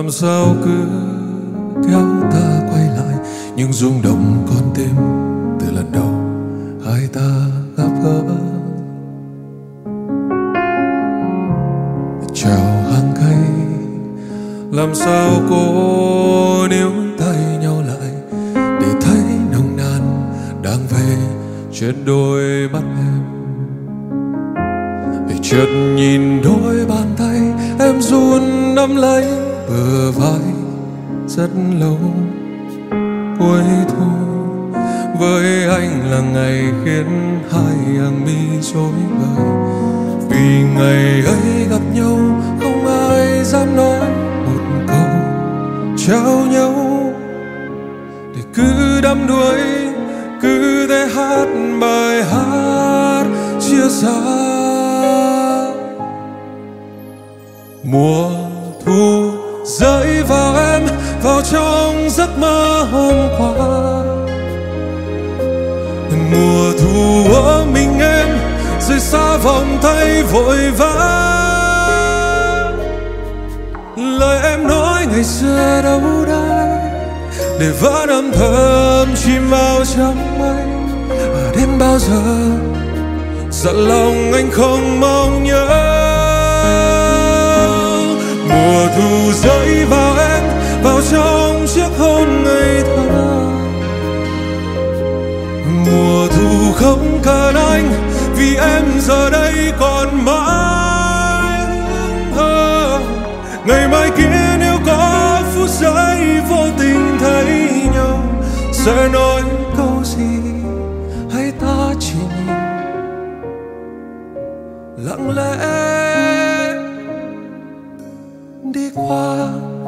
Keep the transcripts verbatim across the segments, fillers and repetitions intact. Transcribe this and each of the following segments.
làm sao cứ kéo ta quay lại những rung động con tim từ lần đầu hai ta gặp gỡ. Chào hàng cây, làm sao cô níu tay nhau lại để thấy nồng nàn đang về trên đôi mắt em. Để chợt nhìn đôi bàn tay em run nắm lấy bờ vai rất lâu. Cuối thu với anh là ngày khiến hai hàng mi rối bời, vì ngày ấy gặp nhau không ai dám nói một câu trao nhau. Để cứ đắm đuối, cứ thế hát bài hát chia xa. Mùa thu rơi vào em, vào trong giấc mơ hôm qua. Mùa thu ở mình em, rời xa vòng tay vội vã. Lời em nói ngày xưa đâu đây, để vẫn âm thầm chìm vào trong mây. À, đến bao giờ dặn lòng anh không mong nhớ. Mùa thu rơi vào em, vào trong chiếc hôn ngây thơ. Mùa thu không cần anh, vì em giờ đây còn mãi hững hờ. Ngày mai kia nếu có phút giây vô tình thấy nhau, sẽ nói câu gì hay ta chỉ nhìn lặng lẽ đi qua.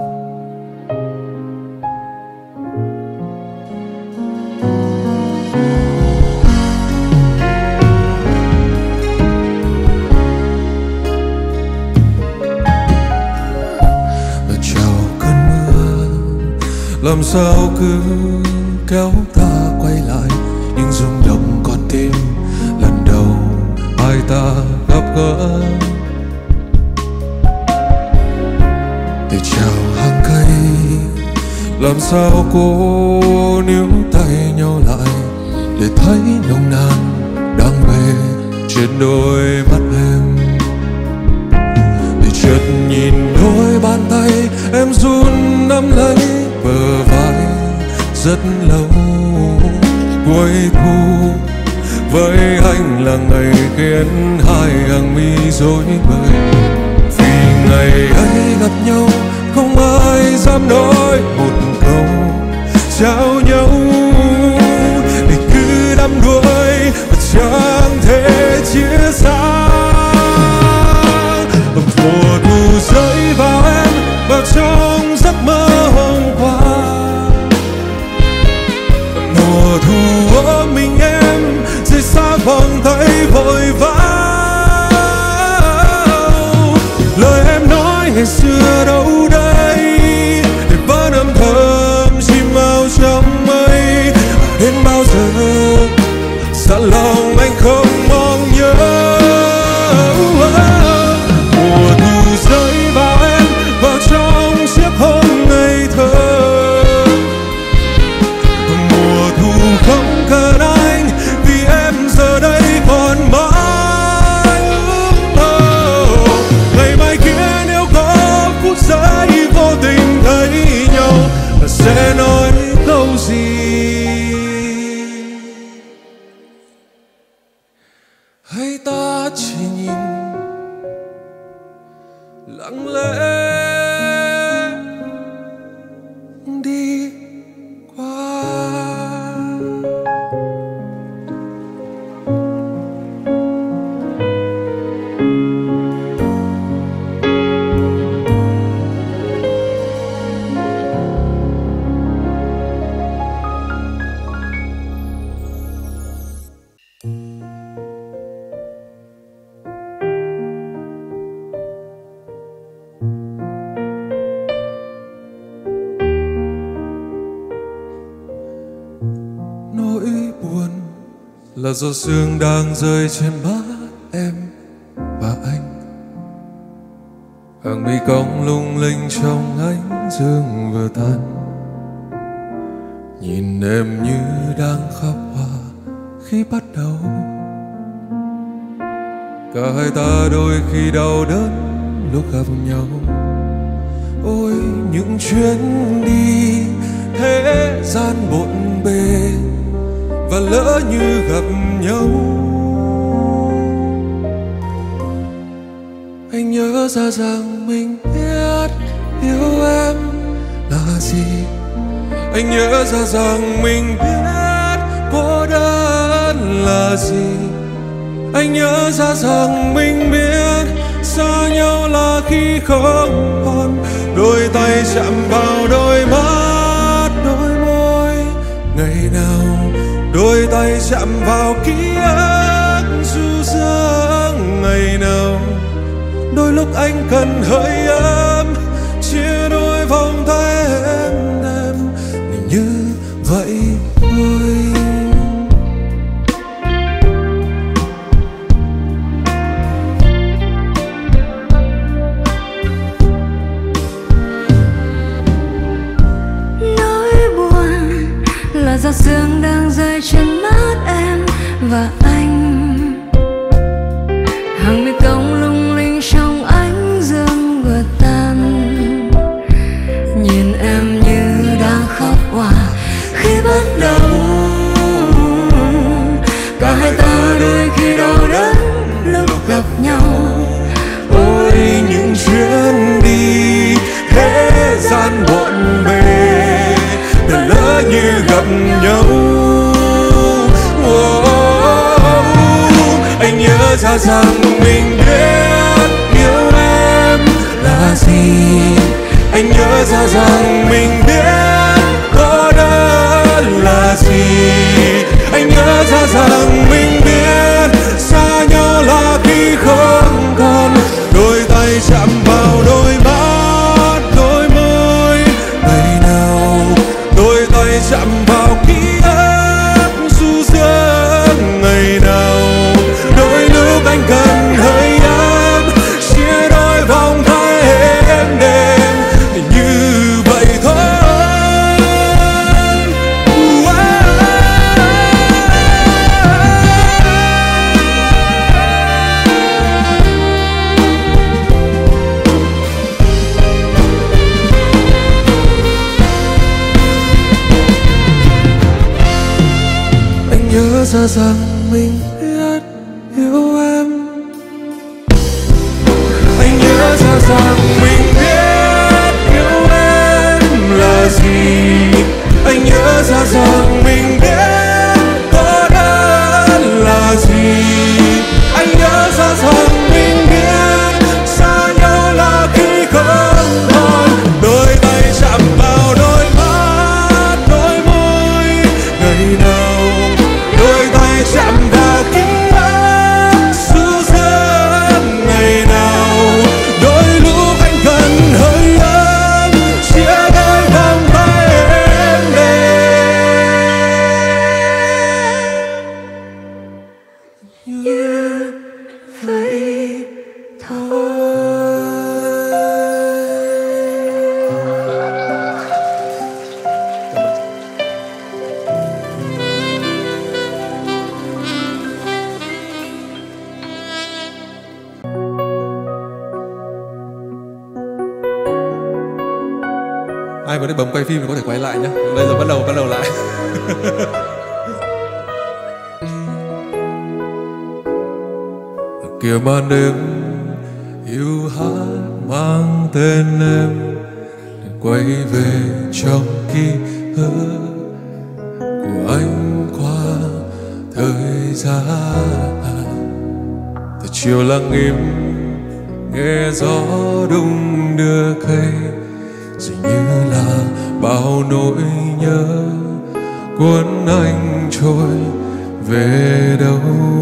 Làm sao cứ kéo ta quay lại những rung động con tim lần đầu hai ta gặp gỡ. Để chào hàng cây, làm sao cô níu tay nhau lại để thấy nồng nàn đang về trên đôi mắt em. Để chợt nhìn đôi bàn tay em run nắm lấy bờ vai rất lâu. Cuối thu với anh là ngày khiến hai hàng mi rối bời, vì ngày ấy gặp nhau không ai dám nói một câu trao nhau. Để cứ đắm đuối và chẳng thể chia xa. Mùa thu rơi vào em, vào trong giấc mơ hôm qua. Mùa thu ở mình em, rời xa vòng tay vội vã. Lời em nói ngày xưa đâu đây, để vẫn âm thầm chìm vào trong mây. Đến bao giờ dặn lòng anh không mong nhớ. Mùa thu rơi vào em, vào trong chiếc hôn ngây thơ. Mùa thu không cần anh, vì em giờ đây còn mãi ước mơ. Ngày mai kia nếu có phút giây vô tình thấy nhau, ta sẽ nói câu gì hay ta chỉ nhìn lặng lẽ đi qua. Là giọt sương đang rơi trên má em và anh. Hàng mi cong lung linh trong ánh dương vừa tan. Nhìn em như đang khóc hoa khi bắt đầu. Cả hai ta đôi khi đau đớn lúc gặp nhau. Ôi những chuyến đi thế gian bộn bề, và lỡ như gặp nhau, anh nhớ ra rằng mình biết yêu em là gì. Anh nhớ ra rằng mình biết cô đơn là gì. Anh nhớ ra rằng mình biết xa nhau là khi không còn đôi tay chạm vào đôi mắt, đôi môi. Ngày nào đôi tay chạm vào ký ức du dương. Ngày nào đôi lúc anh cần hơi ấm, chia đôi vòng tay em em như vậy thôi. Giọt sương đang rơi trên mắt em và anh. Hàng mi cong lung linh trong ánh dương vừa tan. Nhìn em như đang khóc hòa khi bắt đầu. Cả hai ta đôi khi đau đớn lúc gặp nhau. Ôi những chuyến đi thế gian bộn bề, đã lỡ như gặp nhau. Oh, anh nhớ ra rằng mình biết yêu em là gì. Anh nhớ ra rằng mình biết cô đơn là gì. Anh nhớ ra rằng mình biết xa nhau là khi không còn đôi tay chạm vào đôi mắt, đôi môi. Ngày nào đôi tay chạm vào ký ức du dương. Ngày nào đôi lúc anh cần hơi ấm, chia đôi vòng tay êm đềm như vậy thôi. Anh nhớ ra rằng mình biết yêu em. Anh nhớ ra rằng mình biết yêu em là gì. Anh nhớ ra rằng mình biết cô đơn là gì. Anh nhớ ra rằng mình biết xa nhau là khi không còn đôi tay chạm vào đôi mắt, đôi môi. Ngày nào đôi tay chạm vào ký ức du dương. Ngày nào đôi lúc anh cần hơi ấm, chia đôi vòng tay em như vậy thôi. Ai vừa được bấm quay phim thì có thể quay lại nhé. Bây giờ bắt đầu bắt đầu lại. Kia ban đêm yêu hát mang tên em, để quay về trong ký ức của anh qua thời gian. Từ chiều lặng im nghe gió đung đưa cây, dường như là bao nỗi nhớ cuốn anh trôi về đâu.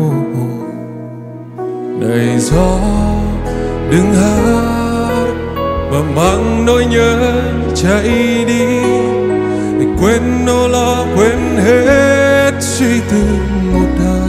Đầy gió đừng hát và mang nỗi nhớ chạy đi, để quên nỗi lo, quên hết suy tư một đời.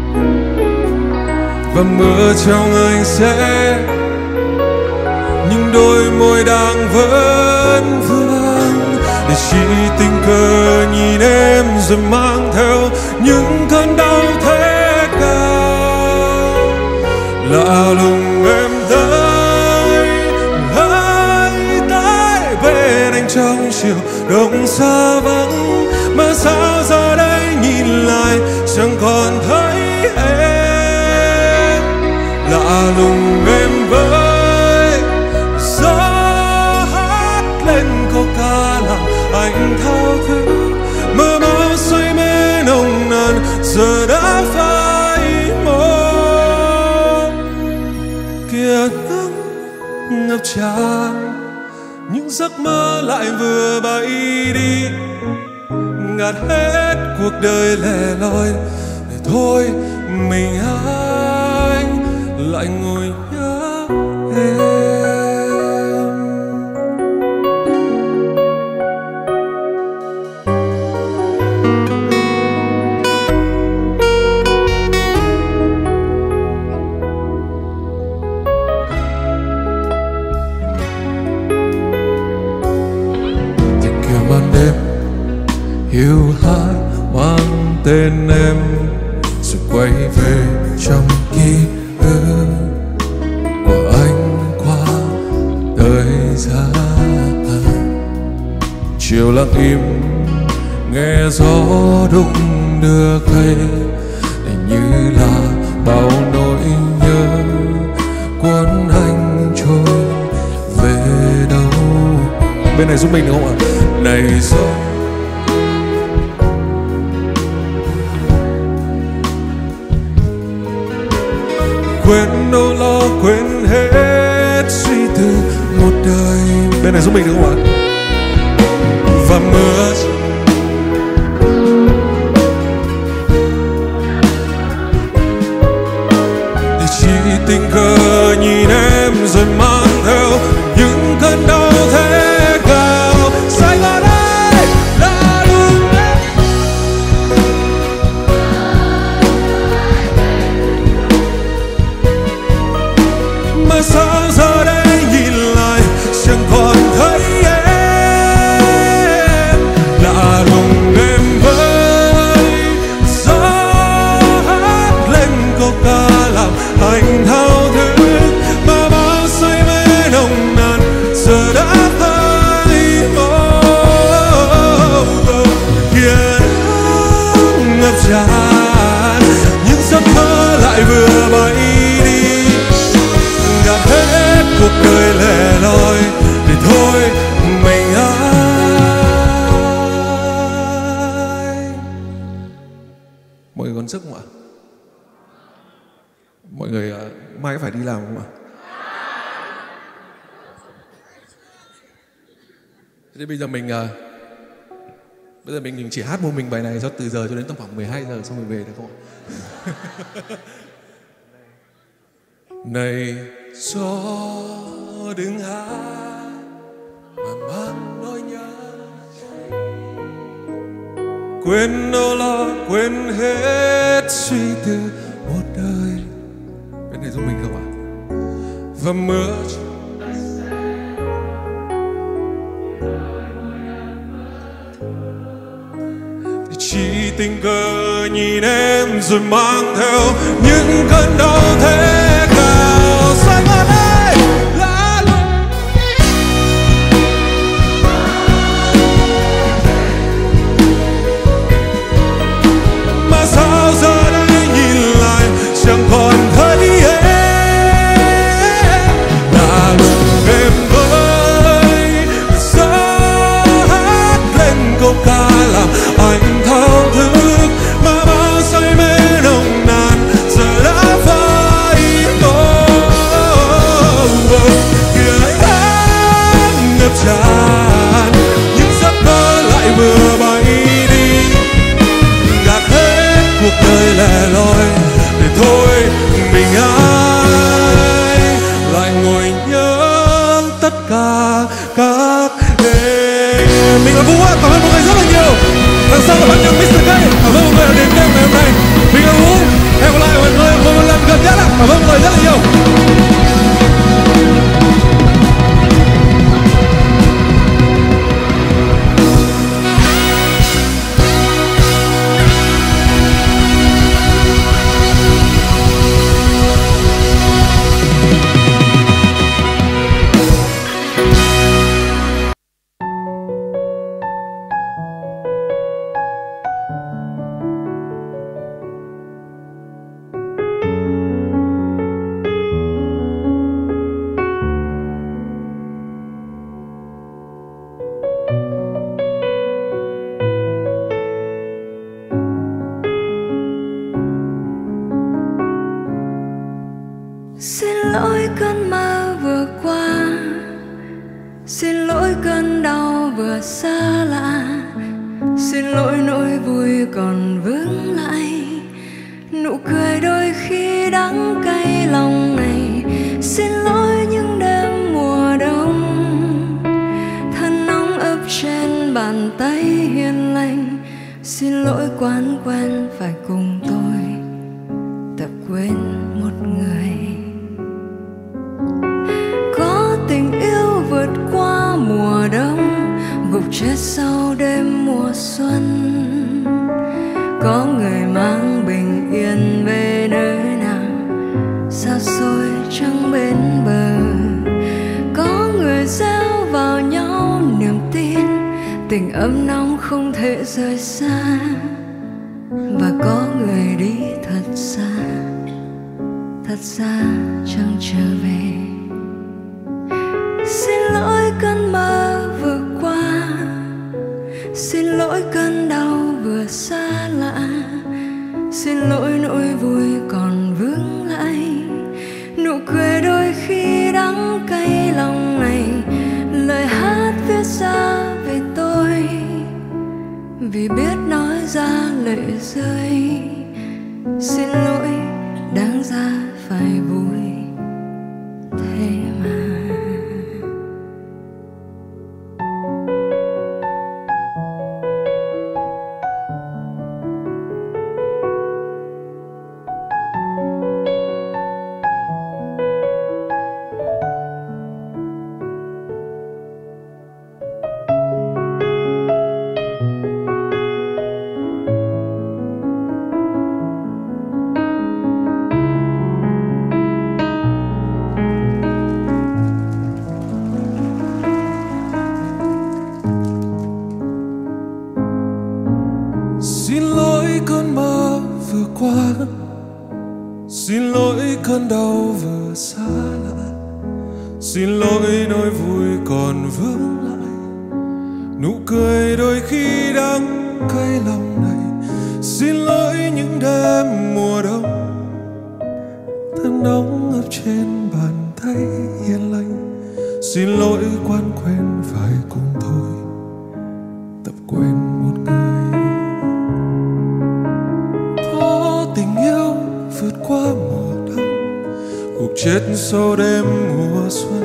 Và mưa trong anh sẽ những đôi môi đang vẫn vương, để chỉ tình cờ nhìn em rồi mang theo những cơn đau thế cao. Lạ lùng em tới hãy tới bên anh trong chiều đông xa vắng, mà sao giờ đây nhìn lại chẳng còn thấy em. Lạ lùng em với gió hát lên câu ca làm anh thao thức, mơ mơ say mê nồng nàn giờ đã phai màu. Kia nắng ngập tràn, những giấc mơ lại vừa bay đi, ngạt hết cuộc đời lẻ loi. Để thôi mình anh lại ngồi nhớ em. Tình kia màn đêm hiu hắt mang tên em, rồi quay về trong ký ức của anh qua thời gian. Chiều lặng im nghe gió đụng đưa cây, để như là bao nỗi nhớ cuốn anh trôi về đâu. Bên này giúp mình được không ạ? Này gió quên nỗi lo, quên hết suy tư một đời. Bên này giúp mình được không ạ? Và mưa để chỉ tình cờ nhìn em rồi mang theo những cơn đau thế cao. Say vào đây là lúc em, mà sao giờ đây nhìn lại chẳng còn thấy em. Lạ lùng em với gió hát lên câu ca làm anh thao thức, mà bao say mê nồng nàn giờ đã phai màu. Kia nắng ngập tràn, những giấc mơ lại vừa bay đi, ngạt hết cuộc đời lẻ loi. Để thôi mình anh. Mọi người còn sức không ạ? Mọi người uh, mai có phải đi làm không ạ? Thế bây giờ mình uh, bây giờ mình chỉ hát một mình bài này cho từ giờ cho đến tầm khoảng mười hai giờ xong mình về được không ạ? Này gió đừng hát mà mang nỗi nhớ, quên nỗi lo, quên hết suy tư một đời. Bên này giúp mình không ạ? Và mưa chỉ tình cờ nhìn em rồi mang theo những cơn đau thế cao. Say vào đây là lúc mà sao giờ đây nhìn lại chẳng còn thấy em. Là lúc em với gió hát lên câu ca làm anh thao thức, mà bao say mê nồng nàn giờ đã phai Xin lỗi cơn mơ vừa qua, xin lỗi cơn đau vừa xa lạ, xin lỗi nỗi vui còn vướng lại, nụ cười đôi khi đắng cay lòng này. Xin lỗi những đêm mùa đông, thân nóng ấp trên bàn tay hiền lành. Xin lỗi quán quen phải cùng tôi tập quên một người. Có tình yêu vượt qua mùa đông, gục chết sau đêm mùa xuân. Có người mang bình yên về nơi nào xa xôi trăng bên bờ. Có người gieo vào nhau niềm tin, tình ấm nóng không thể rời xa. Và có người đi thật xa, thật xa chẳng trở về. Xin lỗi cơn mơ vừa qua, xin lỗi cơn đau vừa xa lạ, xin lỗi nỗi vui còn vướng lại, nụ cười đôi khi đắng cay lòng này. Lời hát viết ra về tôi, vì biết nói ra lệ rơi. Xin lỗi đáng ra phải vui thế mà. Xin lỗi cơn mơ vừa qua, xin lỗi cơn đau vừa xa lạ, xin lỗi nỗi vui còn vướng lại, nụ cười đôi khi đắng cay lòng này. Xin lỗi những đêm mùa đông, thân nóng ấp trên bàn tay hiền lành. Xin lỗi quán quen phải cùng thôi tập quên một người. Tình yêu vượt qua mùa đông, cuộc chết sau đêm mùa xuân.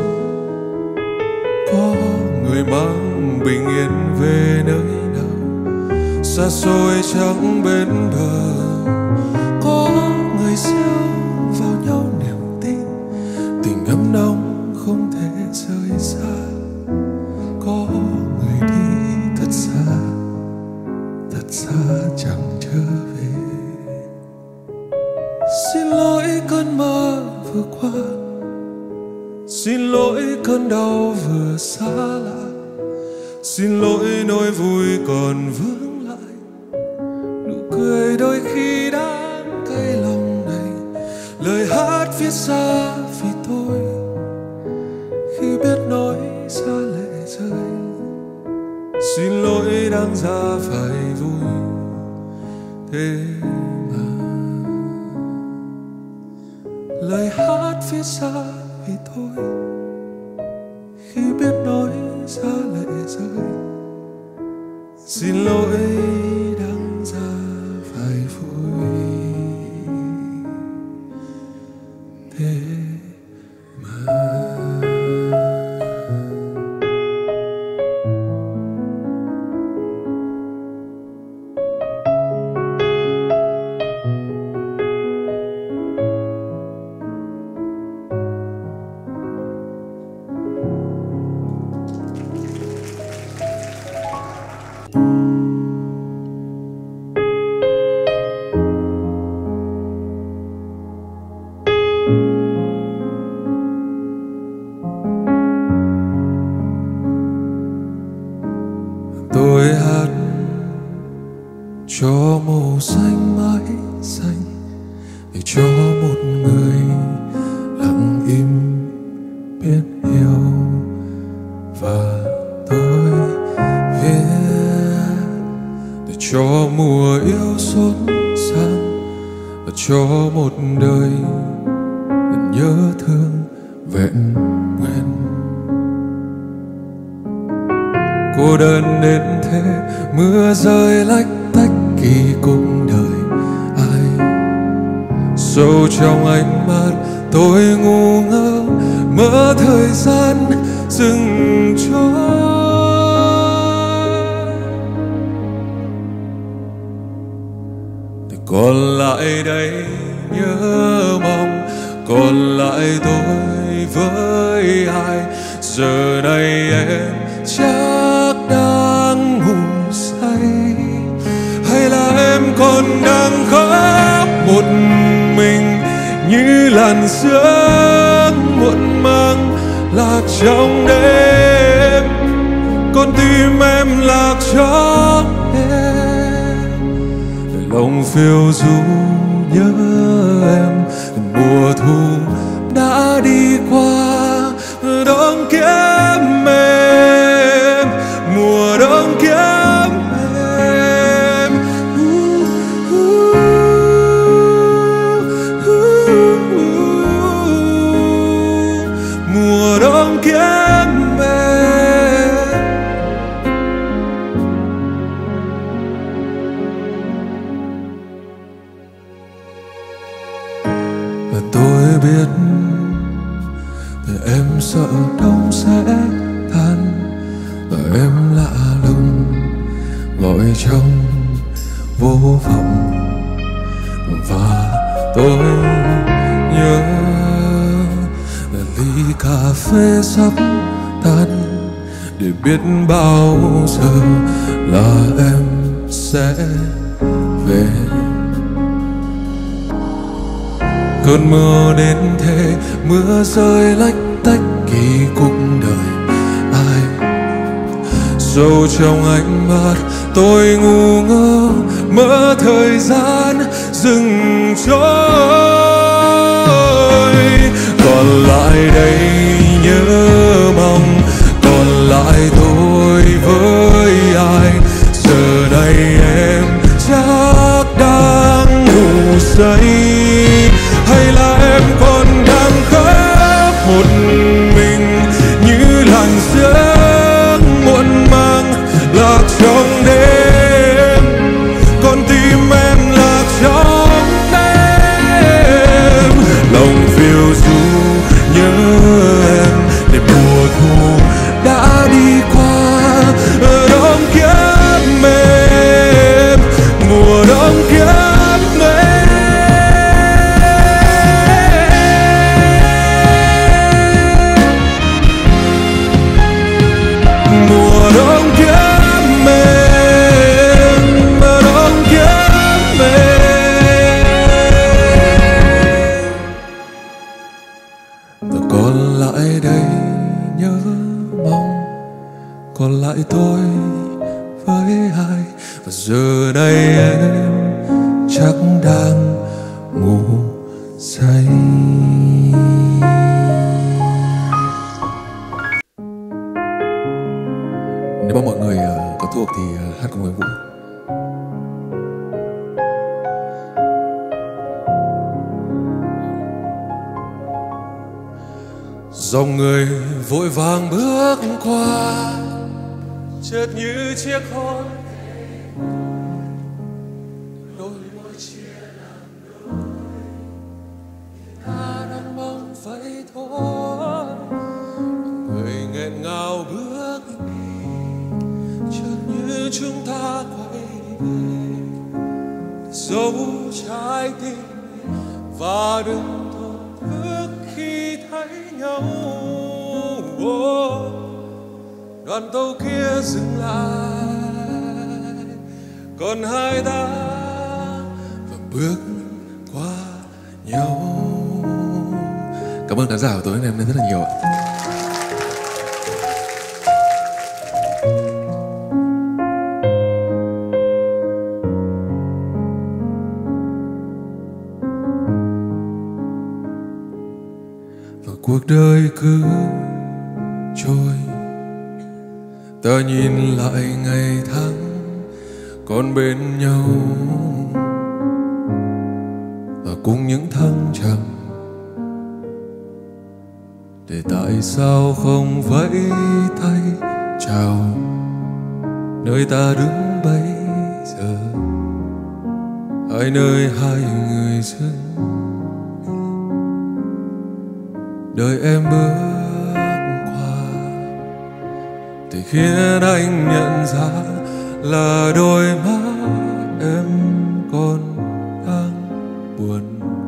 Có người mang bình yên về nơi nào xa xôi trắng bên bờ. Có người gieo vào nhau niềm tin, tình ấm nóng không thể rời xa. Có người đi thật xa, thật xa chẳng trở về. Xin lỗi cơn mơ vừa qua, xin lỗi cơn đau vừa xa lạ, xin lỗi nỗi vui còn vướng lại, nụ cười đôi khi đắng cay lòng này. Lời hát viết ra vì tôi, khi biết nói ra lệ rơi. Xin lỗi đáng ra phải vui thế mà. Lời hát viết ra vì tôi, khi biết nói ra lệ rơi. Xin lỗi đáng ra phải vui thế mà. Tôi hát cho màu xanh mãi xanh, để cho một người lặng im biết yêu. Và tôi viết để cho mùa yêu xốn sang, và cho một đời nhớ thương vẹn nguyên. Cô đơn đến thế, mưa rơi lách tách kỳ cục đời ai. Sâu trong ánh mắt tôi ngu ngơ, mơ thời gian dừng trôi. Thì còn lại đây nhớ mong, còn lại tôi với ai. Giờ này em chắc đang ngủ say, hay là em còn đang khóc một mình như làn sương muộn màng lạc trong đêm. Con tim em lạc trong đêm, lòng phiêu du nhớ em. Mùa thu đã đi qua, đông kiếm em, mùa đông kiếm em. uh, uh, uh, uh, uh, mùa đông kiếm em. Và tôi biết thì em sợ đông sẽ tan, và em lạ lùng gọi trong vô vọng. Và tôi nhớ là ly cà phê sắp tan, để biết bao giờ là em sẽ về. Cơn mưa đến thế, mưa rơi lách tách kỳ cục đời ai. Sâu trong ánh mắt tôi ngu ngơ, mơ thời gian dừng trôi. Còn lại đây nhớ mong, còn lại tôi với ai. Giờ này em chắc đang ngủ say, hay là em còn đang khóc một mình như làn sương muộn màng lạc trong đêm. Con tim em lạc trong đêm, lòng phiêu du nhớ em. Để mùa thu đã đi qua, đông kiếm em, mùa đông kiếm em. Còn lại tôi với ai, và giờ đây em chắc đang ngủ say. Nếu mà mọi người có thuộc thì hát cùng với Vũ. Dòng người vội vàng bước qua, chợt như chiếc hôn đôi môi chia làm đôi. Ta đang mong vậy thôi, người nghẹn ngào bước đi, chợt như chúng ta quay về giấu trái tim và đừng thổn thức khi thấy nhau. Oh. Đoàn tàu kia dừng lại, còn hai ta và bước qua nhau. Cảm ơn khán giả của tối nay em rất là nhiều ạ. Và cuộc đời cứ trôi, ta nhìn lại ngày tháng còn bên nhau, và cùng những thăng trầm để tại sao không vẫy tay chào nơi ta đứng bây giờ, hai nơi hai người dưng đời em bước qua, thì khiến anh nhận ra là đôi mắt em còn đang buồn.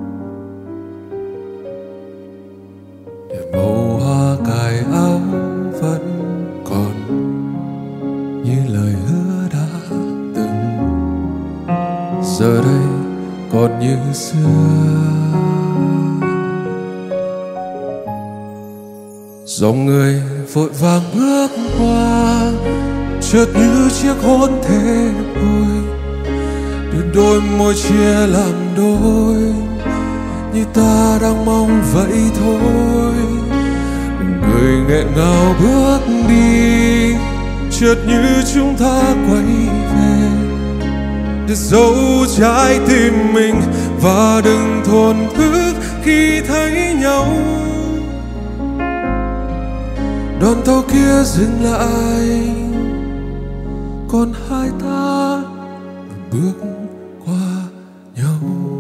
Để màu hoa cài áo vẫn còn như lời hứa đã từng, giờ đây còn như xưa. Dòng người vội vàng bước qua, chợt như chiếc hôn thế thôi, để đôi môi chia làm đôi, như ta đang mong vậy thôi. Người nghẹn ngào bước đi, chợt như chúng ta quay về, để giấu trái tim mình và đừng thổn thức khi thấy nhau. Đoàn tàu kia dừng lại, còn hai ta bước qua nhau.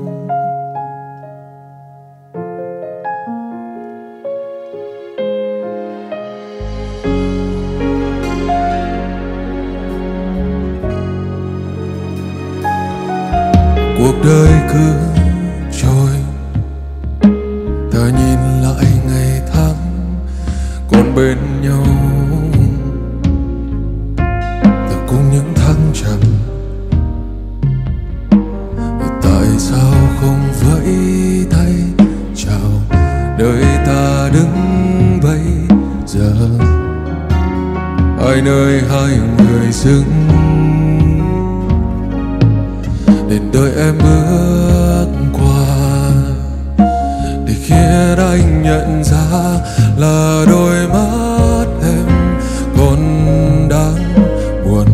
Cuộc đời cứ trôi, ta nhìn lại ngày tháng còn bên nhau, ta cùng những thăng trầm. Tại sao không vẫy tay chào nơi ta đứng bây giờ, hai nơi hai người dưng để đợi em bước qua, để khiến anh nhận ra là đôi mắt em còn đang buồn.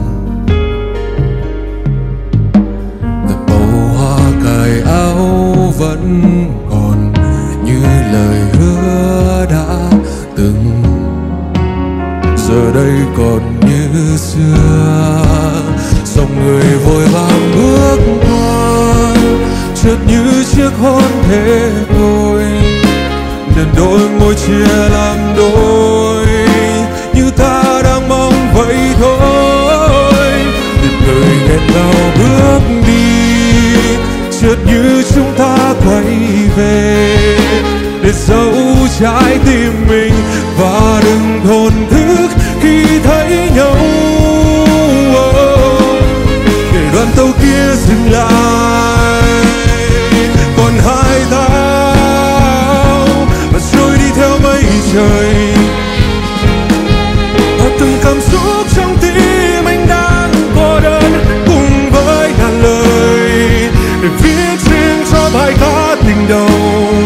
Và màu hoa cài áo vẫn còn như lời hứa đã từng, giờ đây còn như xưa. Dòng người vội vàng bước qua, chợt như chiếc hôn thế thôi, để đôi môi chia làm đôi, như ta đang mong vậy thôi. Để người nghẹn ngào bước đi, chợt như chúng ta quay về, để giấu trái tim mình và đừng thổn thức khi thấy nhau. Để đoàn tàu kia dừng lại, còn hai ta và trôi đi theo mây trời. Và từng cảm xúc trong tim anh đang cô đơn, cùng với ngàn lời để viết riêng cho bài ca tình đầu,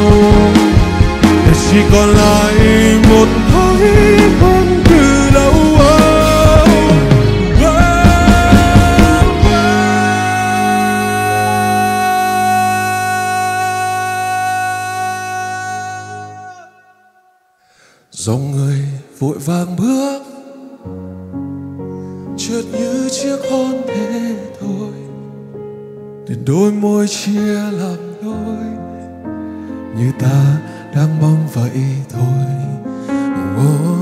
để chỉ còn lại một thói quen từ lâu. Dòng người vội vàng bước, chợt như chiếc hôn thế thôi, để đôi môi chia làm đôi, như ta đang mong vậy thôi. Oh,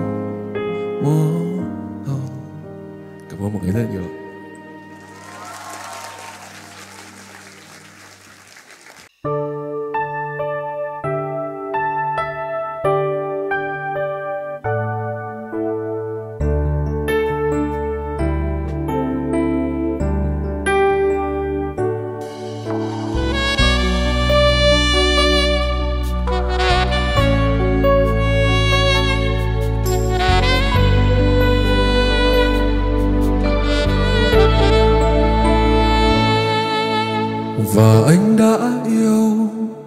oh, oh. Cảm ơn mọi người rất nhiều. Và anh đã yêu,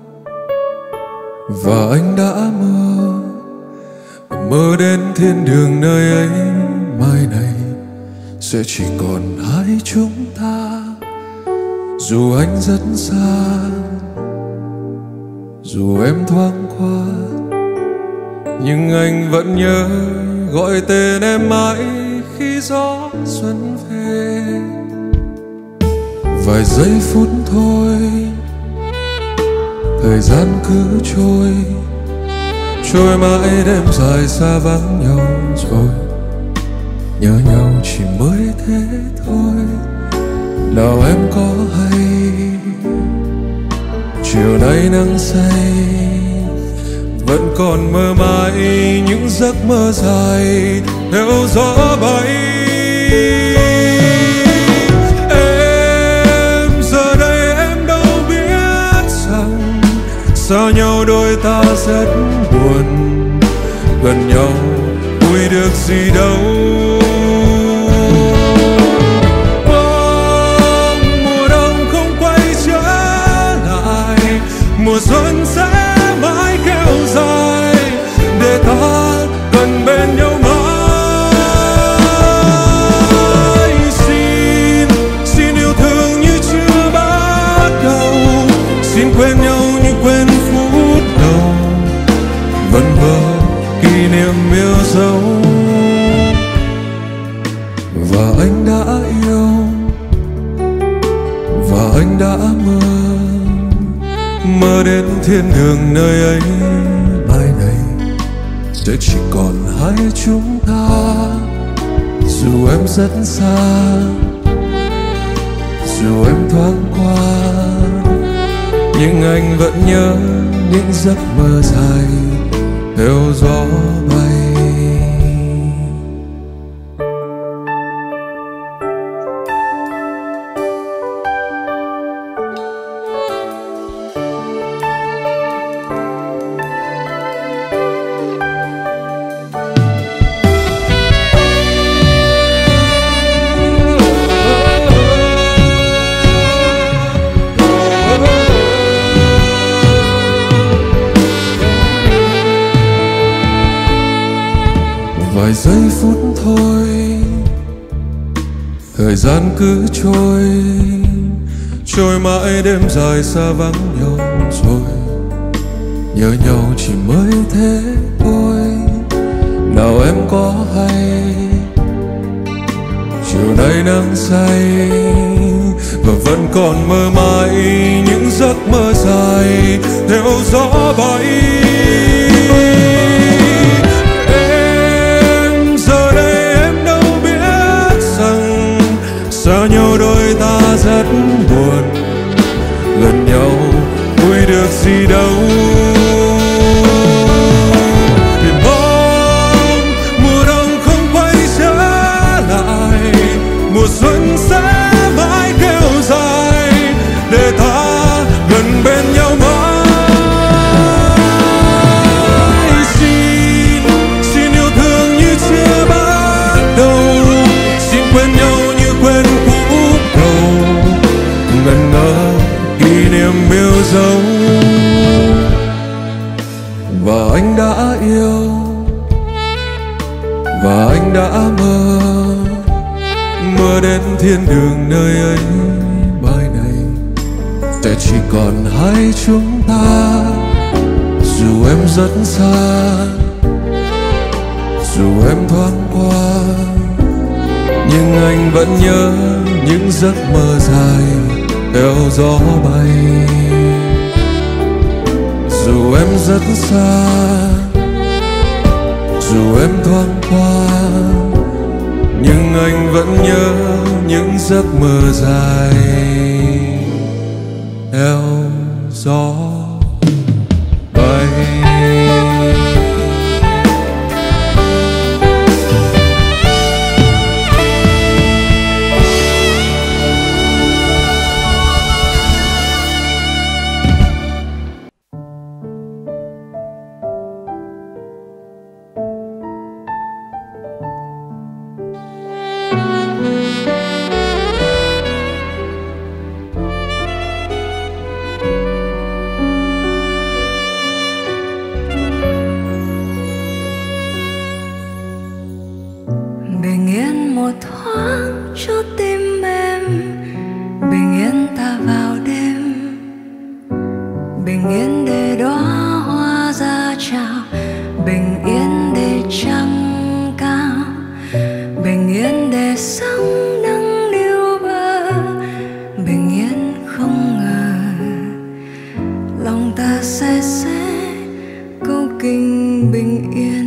và anh đã mơ, mơ đến thiên đường nơi ấy mai này sẽ chỉ còn hai chúng ta. Dù anh rất xa, dù em thoáng qua, nhưng anh vẫn nhớ gọi tên em mãi khi gió xuân về. Vài giây phút thôi, thời gian cứ trôi, trôi mãi đêm dài xa vắng nhau rồi. Nhớ nhau chỉ mới thế thôi, nào em có hay chiều nay nắng say vẫn còn mơ mãi những giấc mơ dài theo gió bay. Em giờ đây em đâu biết rằng xa nhau đôi ta rất buồn, gần nhau vui được gì đâu. Mong mùa đông không quay trở lại, mùa xuân sẽ mãi kéo dài để ta gần bên nhau mãi. Xin, xin yêu thương như chưa bắt đầu, xin quên nhau như quên phút đầu, vẫn vờ kỷ niệm yêu dấu. Và anh đã yêu, và anh đã mơ, mơ đến thiên đường nơi ấy mai này sẽ chỉ còn hai chúng ta. Dù em rất xa, dù em thoáng qua, nhưng anh vẫn nhớ những giấc mơ dài theo gió bay. Vài giây phút thôi, thời gian cứ trôi, trôi mãi đêm dài xa vắng nhau rồi. Nhớ nhau chỉ mới thế thôi, nào em có hay chiều nay nắng say và vẫn còn mơ mãi những giấc mơ dài theo gió bay. Xa nhau đôi ta rất buồn, gần nhau vui được gì đâu. Thì mong mùa đông không quay trở lại, mùa xuân sẽ mãi kéo dài để ta gần bên nhau mãi. Xin, xin yêu thương như chưa bắt đầu, xin quên nhau như quên phút đầu, ngần ngơ kỷ niệm yêu dấu. Và anh đã yêu, và anh đã mơ, mơ đến thiên đường nơi ấy mai này sẽ chỉ còn hai chúng ta. Dù em rất xa, dù em thoáng qua, nhưng anh vẫn nhớ những giấc mơ dài theo gió bay. Dù em rất xa, dù em thoáng qua, nhưng anh vẫn nhớ những giấc mơ dài theo gió bay. Bình yên một thoáng cho tim em, bình yên ta vào đêm, bình yên để đóa hoa ra chào, bình yên trăng cao, bình yên để sóng nâng niu bờ, bình yên không ngờ lòng ta sẽ sẽ câu kinh bình yên.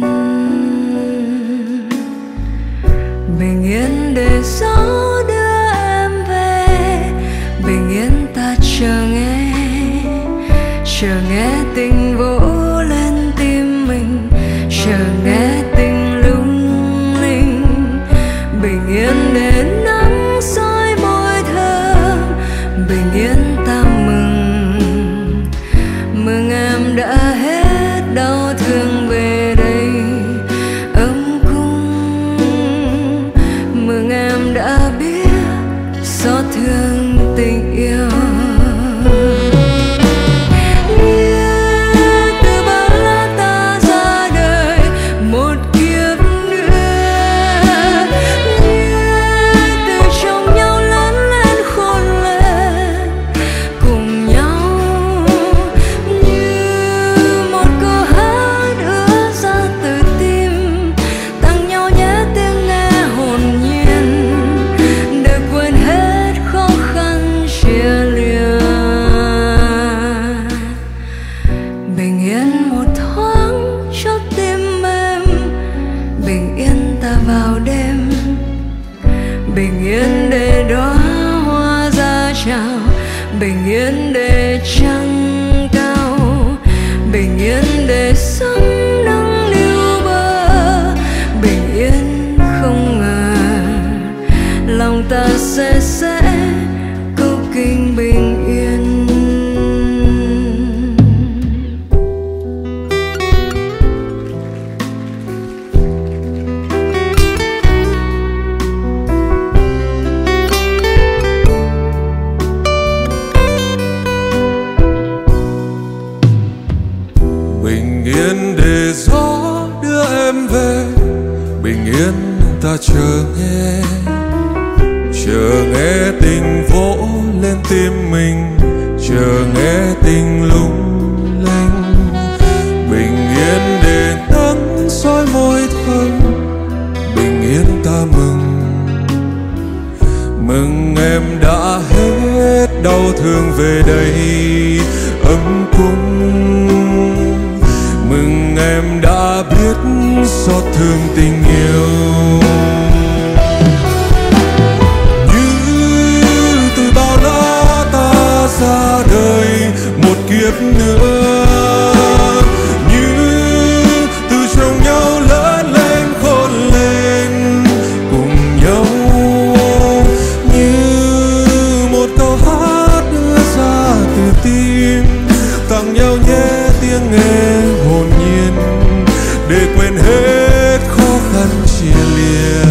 Bình yên để gió đưa em về, bình yên ta chờ nghe, chờ nghe tình vỗ lên tim mình, chờ nghe tình lung linh. Bình yên để nắng soi môi thơm, bình yên ta mừng, mừng em đã hết đau thương về đây ấm cung, mừng em đã biết xót thương tình yêu. Bình yên một thoáng cho tim em, bình yên ta vào đêm, bình yên để đóa hoa ra chào, bình yên để trăng cao, bình yên để sóng nâng niu bờ, bình yên không ngờ lòng ta sẽ sẽ câu kinh bình yên. Bình yên để gió đưa em về, bình yên ta chờ nghe, chờ nghe tình vỗ lên tim mình, chờ nghe tình lung linh. Bình yên để nắng soi môi thơm, bình yên ta mừng, mừng em đã hết đau thương về đây ấm cung, mừng em đã biết xót thương tình yêu. Như từ bao la ta ra đời một kiếp nữa, như từ trong nhau lớn lên khôn lên cùng nhau, như một câu hát đưa ra từ tim, tặng nhau nhé tiếng nghe hồn nhiên để quên hết khó khăn chia lìa.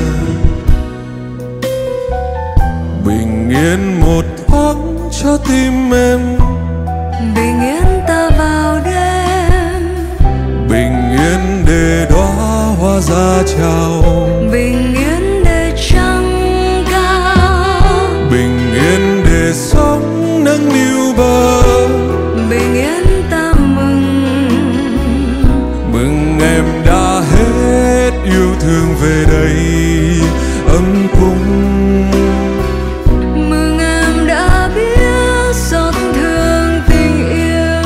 Bình yên một thoáng cho tim em, bình yên ta vào đêm, bình yên để đóa hoa ra chào, bình yên để trăng cao, bình yên để sóng nâng niu bờ, bình yên ta mừng, mừng em đã hết yêu thương về đây ấm cung, mừng em đã biết xót thương tình yêu,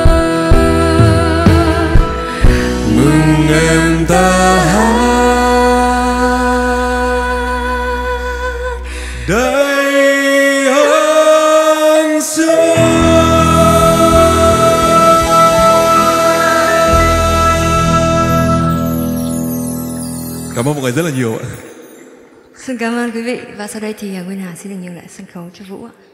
mừng em ta hát đầy ơn xưa. Cảm ơn mọi người rất là nhiều ạ. Xin cảm ơn quý vị và sau đây thì Nguyên Hà xin được nhường lại sân khấu cho Vũ ạ.